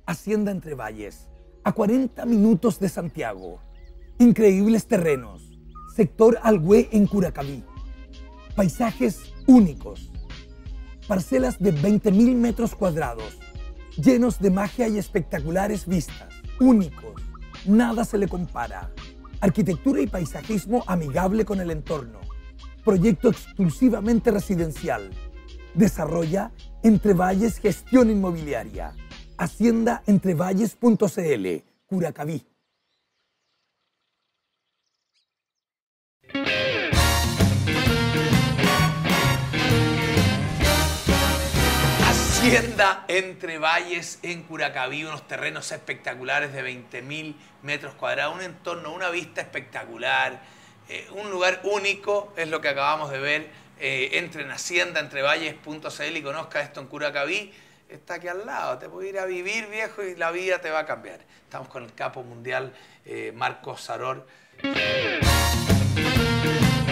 Hacienda Entre Valles, a 40 minutos de Santiago. Increíbles terrenos. Sector Alhué en Curacaví. Paisajes únicos. Parcelas de 20.000 metros cuadrados, llenos de magia y espectaculares vistas. Únicos. Nada se le compara. Arquitectura y paisajismo amigable con el entorno. Proyecto exclusivamente residencial. Desarrolla Entre Valles Gestión Inmobiliaria. Haciendaentrevalles.cl, Curacaví. Hacienda Entre Valles en Curacaví, unos terrenos espectaculares de 20.000 metros cuadrados, un entorno, una vista espectacular, un lugar único, es lo que acabamos de ver. Entre en haciendaentrevalles.cl y conozca esto en Curacaví. Está aquí al lado, te puedes ir a vivir, viejo, y la vida te va a cambiar. Estamos con el capo mundial Marcos Saror.